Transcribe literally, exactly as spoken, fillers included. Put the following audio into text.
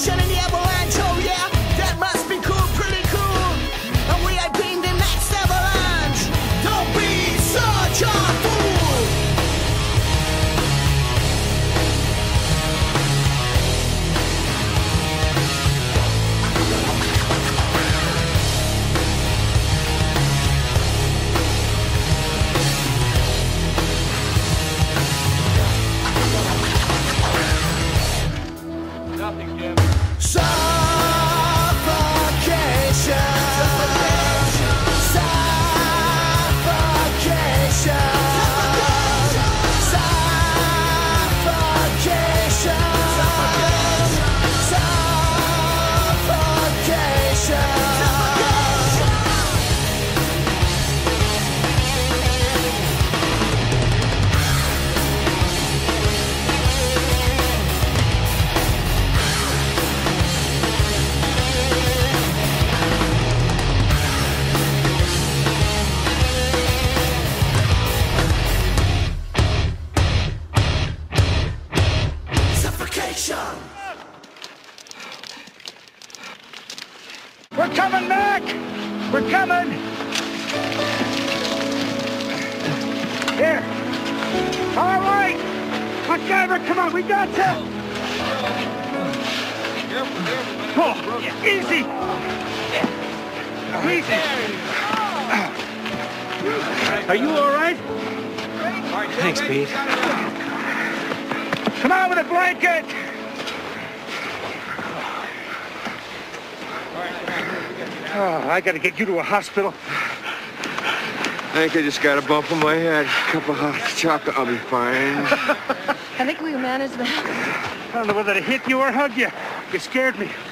suffocation in the avalanche, oh yeah, that must be cool, pretty cool. And we are being the next avalanche. Don't be such a fool. Nothing, Jim. Suffocation. Suffocation. Suffocation. Suffocation. Suffocation. We're coming back! We're coming! Here. All right! MacGyver, come on, we got to! Oh, easy! Easy! Are you all right? Thanks, Pete. Come on with a blanket! Oh, I gotta get you to a hospital. I think I just got a bump on my head. A cup of hot chocolate, I'll be fine. I think we managed that. I don't know whether to hit you or hug you. You scared me.